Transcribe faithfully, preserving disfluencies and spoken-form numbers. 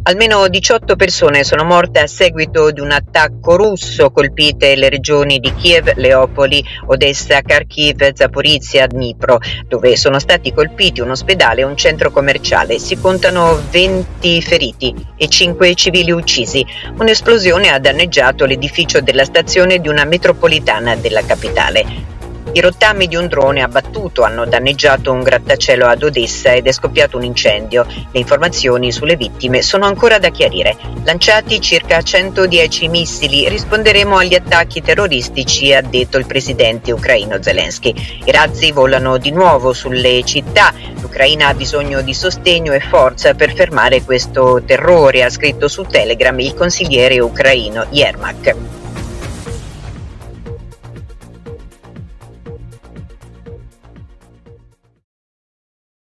Almeno diciotto persone sono morte a seguito di un attacco russo, colpite le regioni di Kiev, Leopoli, Odessa, Kharkiv, Zaporizhia, Dnipro, dove sono stati colpiti un ospedale e un centro commerciale. Si contano venti feriti e cinque civili uccisi. Un'esplosione ha danneggiato l'edificio della stazione di una metropolitana della capitale. I rottami di un drone abbattuto hanno danneggiato un grattacielo ad Odessa ed è scoppiato un incendio. Le informazioni sulle vittime sono ancora da chiarire. Lanciati circa centodieci missili, risponderemo agli attacchi terroristici, ha detto il presidente ucraino Zelensky. I razzi volano di nuovo sulle città. L'Ucraina ha bisogno di sostegno e forza per fermare questo terrore, ha scritto su Telegram il consigliere ucraino Yermak.